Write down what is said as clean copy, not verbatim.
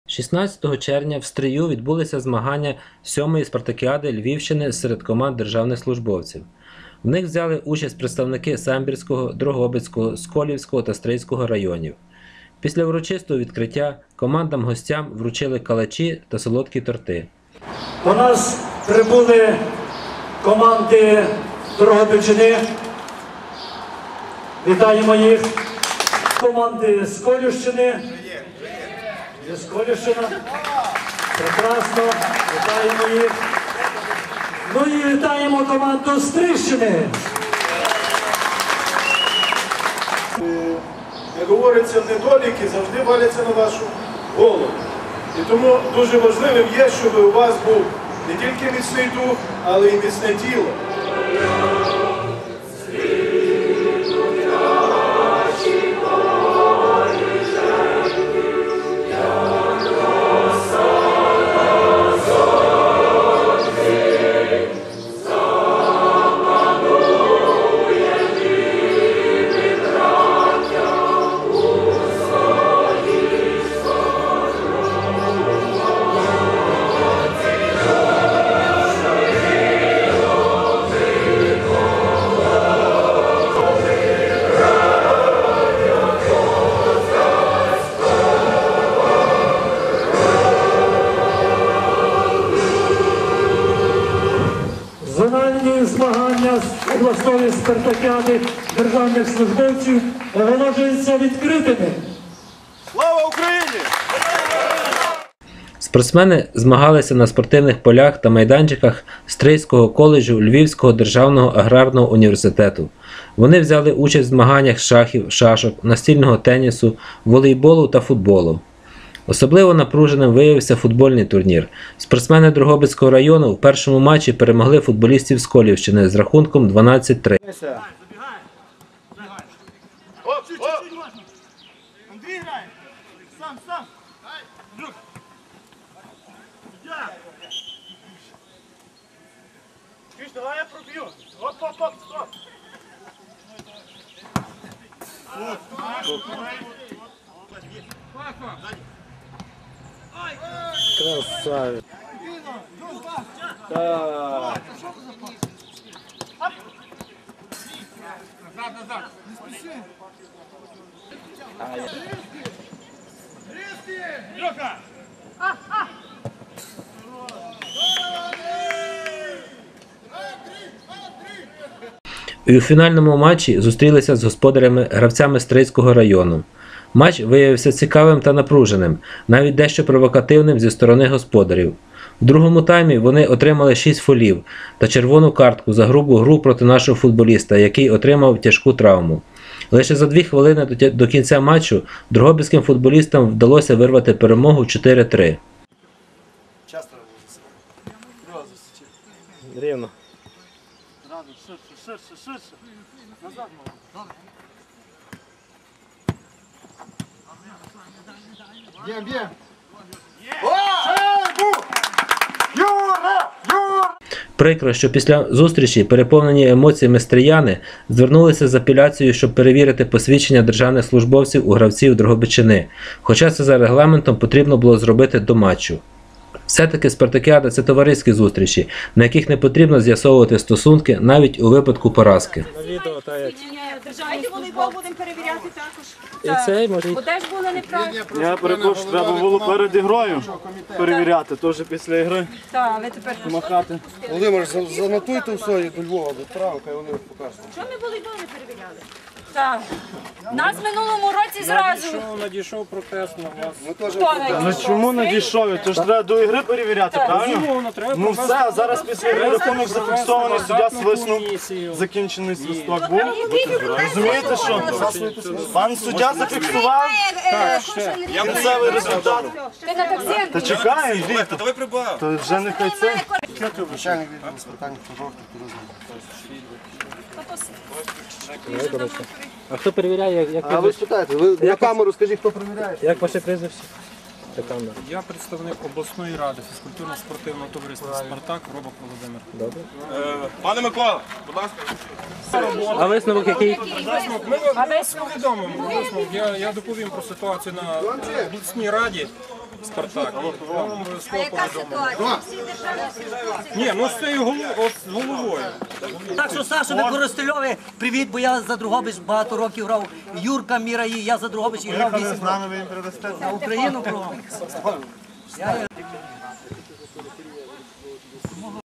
16 червня в Стрию відбулися змагання 7-ї спартакіади Львівщини серед команд державних службовців. В них взяли участь представники Самбірського, Дрогобицького, Сколівського та Стрийського районів. Після урочистого відкриття командам-гостям вручили калачі та солодкі торти. До нас прибули команди Дрогобичини. Вітаємо їх. Команди з Колівщини. Є Сколівщина. Прекрасно. Вітаємо їх. Ну і вітаємо команду з Стрийщини. Як говориться, недоліки завжди валяться на вашу голову. І тому дуже важливим є, щоб у вас був не тільки міцний дух, але й міцне тіло. Зональні змагання з обласної спартакіади державних службовців оголошуються відкритими. Слава Україні! Спортсмени змагалися на спортивних полях та майданчиках Стрийського коледжу Львівського державного аграрного університету. Вони взяли участь в змаганнях з шахів, шашок, настільного тенісу, волейболу та футболу. Особливо напруженим виявився футбольний турнір. Спортсмени Дрогобицького району в першому матчі перемогли футболістів з Колівщини з рахунком 12-3. Андрій грає! Сам! Чуєш, давай я проб'ю! Оп, стоп! Красавець. Назад! Не спіши! Льоха! І у фінальному матчі зустрілися з господарями-гравцями Стрийського району. Матч виявився цікавим та напруженим, навіть дещо провокативним зі сторони господарів. В другому таймі вони отримали 6 фолів та червону картку за грубу гру проти нашого футболіста, який отримав тяжку травму. Лише за 2 хвилини до кінця матчу дрогобицьким футболістам вдалося вирвати перемогу 4-3. Рівно. Ширше. Назад, мало. Б'єм. Прикро, що після зустрічі переповнені емоціями стрияни звернулися з апеляцією, щоб перевірити посвідчення державних службовців у гравців Дрогобичини, хоча це за регламентом потрібно було зробити до матчу. Все-таки спартакіада – це товариські зустрічі, на яких не потрібно з'ясовувати стосунки навіть у випадку поразки. Державний волейбол будемо перевіряти також. І цей може... Бо теж були неправильно. Я перепрошую, треба було перед ігрою перевіряти, то вже після ігри Так, ви тепер махати. Володимир, занотуйте все до Львова, до справи, хай вони покажуть. що ми волейбол не перевіряли? Так. Нас в минулому році зразу. Надійшов протест на вас. Ми теж Хто Ну надійшов? чому надійшов? То ж треба до ігри перевіряти, правильно? Безумовно, треба Ну все, а зараз після ігри рахунок зафіксований, суддя свиснув, закінчений свисток був. Розумієте, що? Пан суддя зафіксував кінцевий результат. Ти на таксі? Та чекаємо, Віктор. Давай прибав. То вже нехай це. Начальник відділу з питань культури туризму. А хто перевіряє, А ви спитайте, ви на камеру скажіть, хто перевіряє? як ваше прізвище? Я представник обласної ради фізкультурно-спортивного товариства «Спартак» Робок Володимир. Добре. Пане Микола, будь ласка. А висновок який? Ми повідомимо. Я доповім про ситуацію на обласній раді. Спартак. Я вам обов'язково Яка повідомлю. ситуація? Всі державні службовці. Ні, ну з цією з головою. Так що Саша Коростельове, привіт, бо я за Другобич багато років грав. Юрка Міраї, я за Другобич і грав 8 років. З нами ви їм передасте. А Україну про.